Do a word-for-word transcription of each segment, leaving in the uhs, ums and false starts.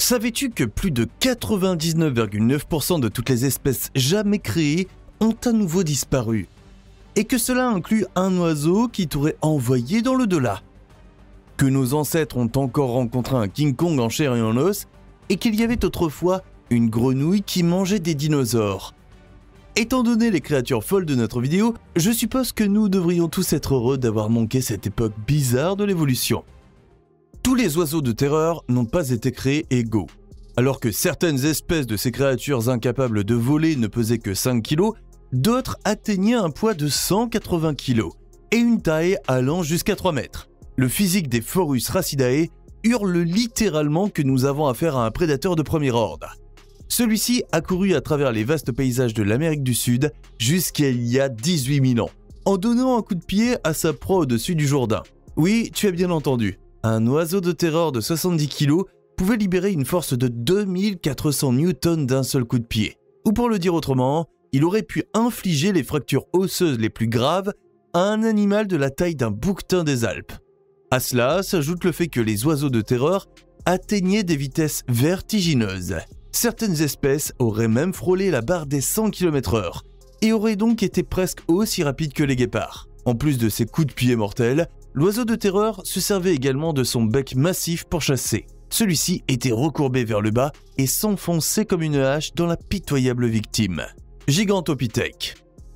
Savais-tu que plus de quatre-vingt-dix-neuf virgule neuf pour cent de toutes les espèces jamais créées ont à nouveau disparu? Et que cela inclut un oiseau qui t'aurait envoyé dans l'au-delà? Que nos ancêtres ont encore rencontré un King Kong en chair et en os, et qu'il y avait autrefois une grenouille qui mangeait des dinosaures. Étant donné les créatures folles de notre vidéo, je suppose que nous devrions tous être heureux d'avoir manqué cette époque bizarre de l'évolution. Tous les oiseaux de terreur n'ont pas été créés égaux. Alors que certaines espèces de ces créatures incapables de voler ne pesaient que cinq kilos, d'autres atteignaient un poids de cent quatre-vingts kilos et une taille allant jusqu'à trois mètres. Le physique des Phorus racidae hurle littéralement que nous avons affaire à un prédateur de premier ordre. Celui-ci a couru à travers les vastes paysages de l'Amérique du Sud jusqu'à il y a dix-huit mille ans, en donnant un coup de pied à sa proie au-dessus du Jourdain. Oui, tu as bien entendu, un oiseau de terreur de soixante-dix kilos pouvait libérer une force de deux mille quatre cents newtons d'un seul coup de pied. Ou pour le dire autrement, il aurait pu infliger les fractures osseuses les plus graves à un animal de la taille d'un bouquetin des Alpes. À cela s'ajoute le fait que les oiseaux de terreur atteignaient des vitesses vertigineuses. Certaines espèces auraient même frôlé la barre des cent kilomètres heure et auraient donc été presque aussi rapides que les guépards. En plus de ses coups de pied mortels, l'oiseau de terreur se servait également de son bec massif pour chasser. Celui-ci était recourbé vers le bas et s'enfonçait comme une hache dans la pitoyable victime. Gigantopithèque.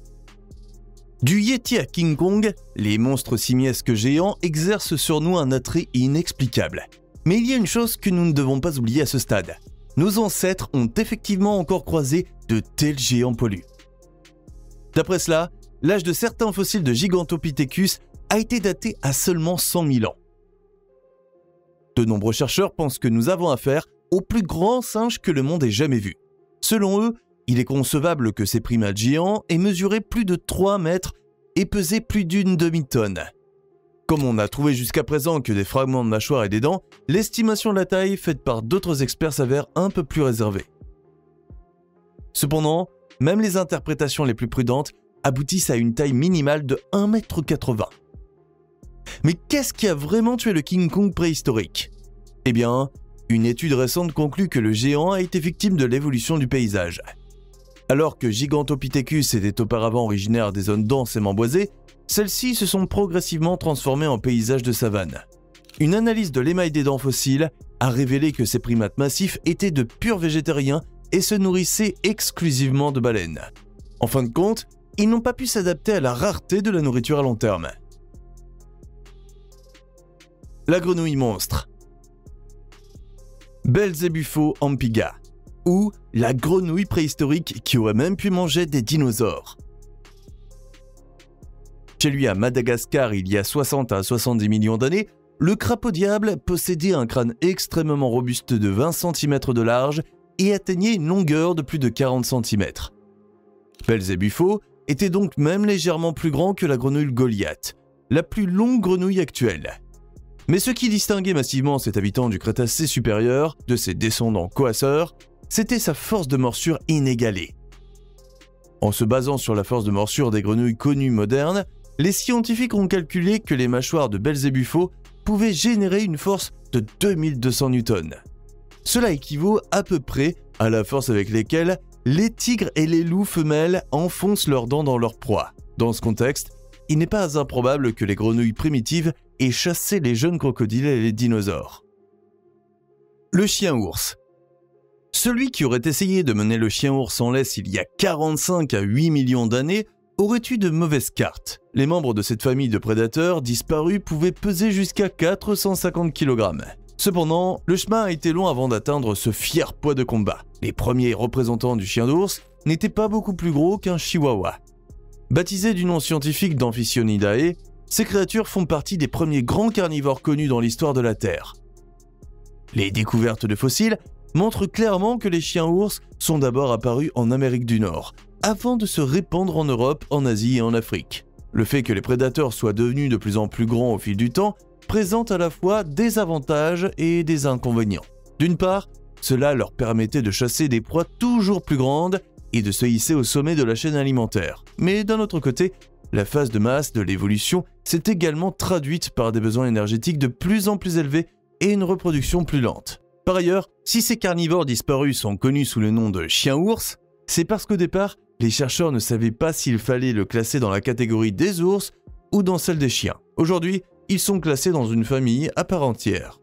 Du Yéti à King Kong, les monstres simiesques géants exercent sur nous un attrait inexplicable. Mais il y a une chose que nous ne devons pas oublier à ce stade. Nos ancêtres ont effectivement encore croisé de tels géants poilus. D'après cela, l'âge de certains fossiles de Gigantopithecus a été daté à seulement cent mille ans. De nombreux chercheurs pensent que nous avons affaire au plus grand singe que le monde ait jamais vu. Selon eux, il est concevable que ces primates géants aient mesuré plus de trois mètres et pesé plus d'une demi-tonne. Comme on n'a trouvé jusqu'à présent que des fragments de mâchoire et des dents, l'estimation de la taille faite par d'autres experts s'avère un peu plus réservée. Cependant, même les interprétations les plus prudentes aboutissent à une taille minimale de un mètre quatre-vingts. Mais qu'est-ce qui a vraiment tué le King Kong préhistorique? Eh bien, une étude récente conclut que le géant a été victime de l'évolution du paysage. Alors que Gigantopithecus était auparavant originaire des zones densément boisées, celles-ci se sont progressivement transformées en paysages de savane. Une analyse de l'émail des dents fossiles a révélé que ces primates massifs étaient de purs végétariens et se nourrissaient exclusivement de baleines. En fin de compte, ils n'ont pas pu s'adapter à la rareté de la nourriture à long terme. La grenouille monstre. Belzebufo ampiga, ou la grenouille préhistorique qui aurait même pu manger des dinosaures. Chez lui à Madagascar il y a soixante à soixante-dix millions d'années, le crapaud diable possédait un crâne extrêmement robuste de vingt centimètres de large et atteignait une longueur de plus de quarante centimètres. Belzebufo était donc même légèrement plus grand que la grenouille Goliath, la plus longue grenouille actuelle. Mais ce qui distinguait massivement cet habitant du Crétacé supérieur de ses descendants coasseurs, c'était sa force de morsure inégalée. En se basant sur la force de morsure des grenouilles connues modernes, les scientifiques ont calculé que les mâchoires de Belzebufo pouvaient générer une force de deux mille deux cents newtons. Cela équivaut à peu près à la force avec laquelle les tigres et les loups femelles enfoncent leurs dents dans leur proie. Dans ce contexte, il n'est pas improbable que les grenouilles primitives aient chassé les jeunes crocodiles et les dinosaures. Le chien-ours. Celui qui aurait essayé de mener le chien-ours en laisse il y a quarante-cinq à huit millions d'années aurait eu de mauvaises cartes. Les membres de cette famille de prédateurs disparus pouvaient peser jusqu'à quatre cent cinquante kilogrammes. Cependant, le chemin a été long avant d'atteindre ce fier poids de combat. Les premiers représentants du chien d'ours n'étaient pas beaucoup plus gros qu'un chihuahua. Baptisés du nom scientifique d'Amphictyonidae, ces créatures font partie des premiers grands carnivores connus dans l'histoire de la Terre. Les découvertes de fossiles montrent clairement que les chiens-ours sont d'abord apparus en Amérique du Nord, avant de se répandre en Europe, en Asie et en Afrique. Le fait que les prédateurs soient devenus de plus en plus grands au fil du temps présente à la fois des avantages et des inconvénients. D'une part, cela leur permettait de chasser des proies toujours plus grandes et de se hisser au sommet de la chaîne alimentaire. Mais d'un autre côté, la phase de masse de l'évolution s'est également traduite par des besoins énergétiques de plus en plus élevés et une reproduction plus lente. Par ailleurs, si ces carnivores disparus sont connus sous le nom de chien-ours, c'est parce qu'au départ, les chercheurs ne savaient pas s'il fallait le classer dans la catégorie des ours ou dans celle des chiens. Aujourd'hui, ils sont classés dans une famille à part entière.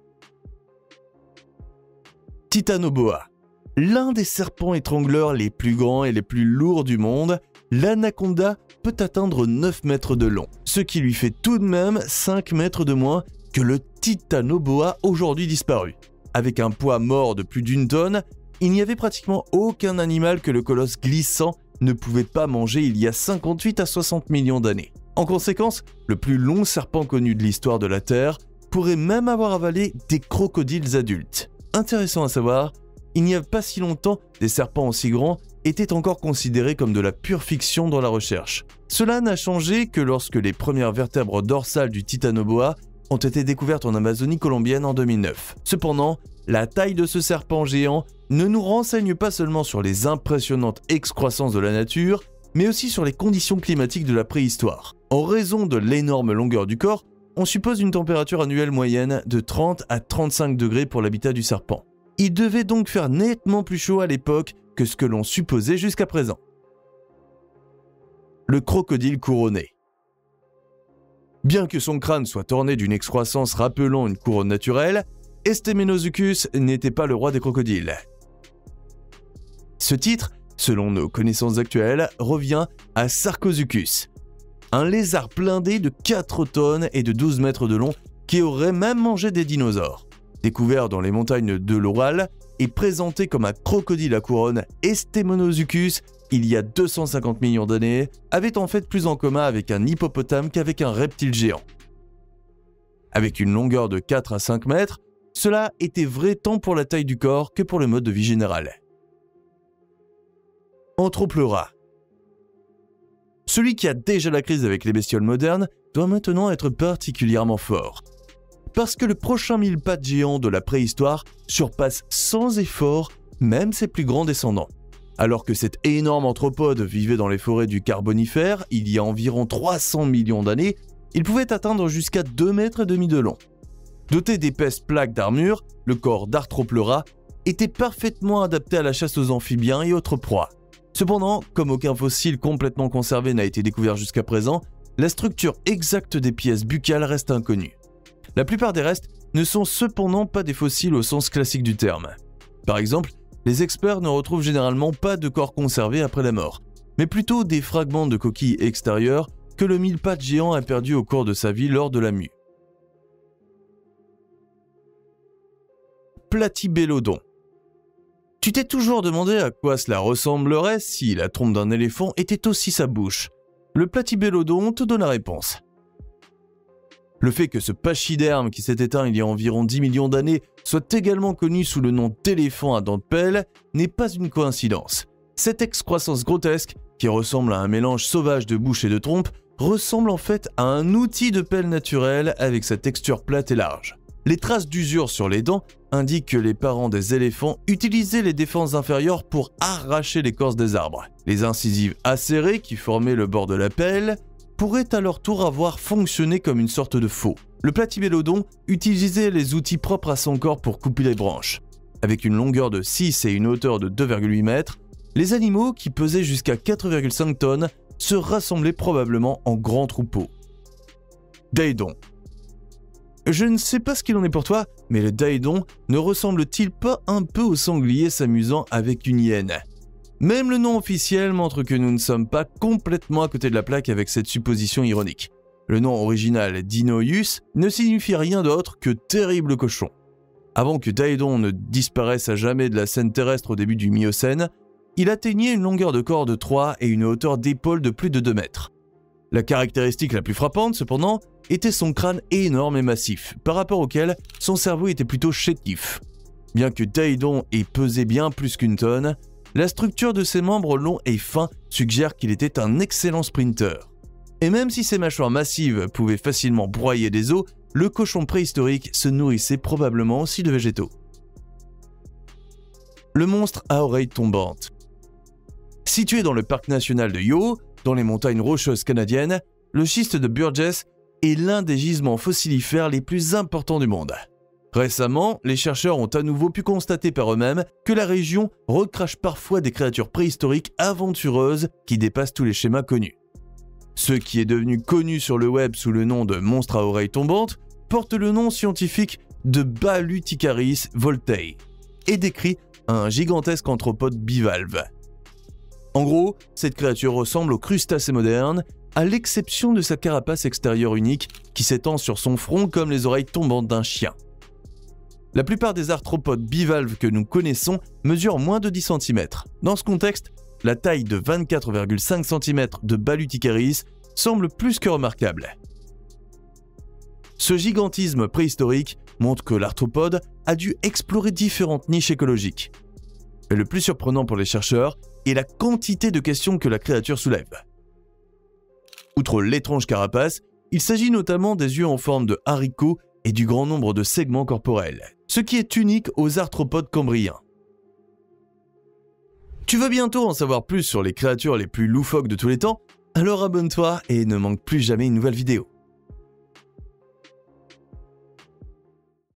Titanoboa. L'un des serpents étrangleurs les plus grands et les plus lourds du monde, l'anaconda peut atteindre neuf mètres de long, ce qui lui fait tout de même cinq mètres de moins que le Titanoboa aujourd'hui disparu. Avec un poids mort de plus d'une tonne, il n'y avait pratiquement aucun animal que le colosse glissant ne pouvait pas manger il y a cinquante-huit à soixante millions d'années. En conséquence, le plus long serpent connu de l'histoire de la Terre pourrait même avoir avalé des crocodiles adultes. Intéressant à savoir, il n'y a pas si longtemps, des serpents aussi grands étaient encore considérés comme de la pure fiction dans la recherche. Cela n'a changé que lorsque les premières vertèbres dorsales du Titanoboa ont été découvertes en Amazonie colombienne en deux mille neuf. Cependant, la taille de ce serpent géant ne nous renseigne pas seulement sur les impressionnantes excroissances de la nature, mais aussi sur les conditions climatiques de la préhistoire. En raison de l'énorme longueur du corps, on suppose une température annuelle moyenne de trente à trente-cinq degrés pour l'habitat du serpent. Il devait donc faire nettement plus chaud à l'époque que ce que l'on supposait jusqu'à présent. Le crocodile couronné. Bien que son crâne soit orné d'une excroissance rappelant une couronne naturelle, Estemenosuchus n'était pas le roi des crocodiles. Ce titre, selon nos connaissances actuelles, revient à Sarcosuchus, un lézard blindé de quatre tonnes et de douze mètres de long qui aurait même mangé des dinosaures. Découvert dans les montagnes de l'Oural et présenté comme un crocodile à couronne, Estemenosuchus, il y a deux cent cinquante millions d'années, avait en fait plus en commun avec un hippopotame qu'avec un reptile géant. Avec une longueur de quatre à cinq mètres, cela était vrai tant pour la taille du corps que pour le mode de vie général. Anthropleura. Celui qui a déjà la crise avec les bestioles modernes doit maintenant être particulièrement fort. Parce que le prochain mille pattes géant de la préhistoire surpasse sans effort même ses plus grands descendants. Alors que cet énorme anthropode vivait dans les forêts du Carbonifère il y a environ trois cents millions d'années, il pouvait atteindre jusqu'à deux mètres et demi de long. Doté d'épaisses plaques d'armure, le corps d'Arthropleura était parfaitement adapté à la chasse aux amphibiens et autres proies. Cependant, comme aucun fossile complètement conservé n'a été découvert jusqu'à présent, la structure exacte des pièces buccales reste inconnue. La plupart des restes ne sont cependant pas des fossiles au sens classique du terme. Par exemple, les experts ne retrouvent généralement pas de corps conservé après la mort, mais plutôt des fragments de coquilles extérieures que le mille pattes géant a perdu au cours de sa vie lors de la mue. Platybélodon. Tu t'es toujours demandé à quoi cela ressemblerait si la trompe d'un éléphant était aussi sa bouche. Le platybélodon te donne la réponse. Le fait que ce pachyderme qui s'est éteint il y a environ dix millions d'années soit également connu sous le nom d'éléphant à dents de pelle n'est pas une coïncidence. Cette excroissance grotesque, qui ressemble à un mélange sauvage de bouche et de trompe, ressemble en fait à un outil de pelle naturel avec sa texture plate et large. Les traces d'usure sur les dents indiquent que les parents des éléphants utilisaient les défenses inférieures pour arracher l'écorce des arbres. Les incisives acérées qui formaient le bord de la pelle pourraient à leur tour avoir fonctionné comme une sorte de faux. Le platybélodon utilisait les outils propres à son corps pour couper les branches. Avec une longueur de six et une hauteur de deux virgule huit mètres, les animaux qui pesaient jusqu'à quatre virgule cinq tonnes se rassemblaient probablement en grands troupeaux. Daidon. Je ne sais pas ce qu'il en est pour toi, mais le daidon ne ressemble-t-il pas un peu au sanglier s'amusant avec une hyène ? Même le nom officiel montre que nous ne sommes pas complètement à côté de la plaque avec cette supposition ironique. Le nom original Dinoius ne signifie rien d'autre que terrible cochon. Avant que Daidon ne disparaisse à jamais de la scène terrestre au début du Miocène, il atteignait une longueur de corps de trois et une hauteur d'épaule de plus de deux mètres. La caractéristique la plus frappante, cependant, était son crâne énorme et massif, par rapport auquel son cerveau était plutôt chétif. Bien que Daidon ait pesé bien plus qu'une tonne, la structure de ses membres longs et fins suggère qu'il était un excellent sprinter. Et même si ses mâchoires massives pouvaient facilement broyer des os, le cochon préhistorique se nourrissait probablement aussi de végétaux. Le monstre à oreilles tombantes. Situé dans le parc national de Yoho, dans les montagnes rocheuses canadiennes, le schiste de Burgess est l'un des gisements fossilifères les plus importants du monde. Récemment, les chercheurs ont à nouveau pu constater par eux-mêmes que la région recrache parfois des créatures préhistoriques aventureuses qui dépassent tous les schémas connus. Ce qui est devenu connu sur le web sous le nom de monstre à oreilles tombantes porte le nom scientifique de Baluticaris voltei et décrit un gigantesque anthropode bivalve. En gros, cette créature ressemble aux crustacés modernes, à l'exception de sa carapace extérieure unique qui s'étend sur son front comme les oreilles tombantes d'un chien. La plupart des arthropodes bivalves que nous connaissons mesurent moins de dix centimètres. Dans ce contexte, la taille de vingt-quatre virgule cinq centimètres de Baluticaris semble plus que remarquable. Ce gigantisme préhistorique montre que l'arthropode a dû explorer différentes niches écologiques. Et le plus surprenant pour les chercheurs est la quantité de questions que la créature soulève. Outre l'étrange carapace, il s'agit notamment des yeux en forme de haricot et du grand nombre de segments corporels, ce qui est unique aux arthropodes cambriens. Tu veux bientôt en savoir plus sur les créatures les plus loufoques de tous les temps? Alors abonne-toi et ne manque plus jamais une nouvelle vidéo.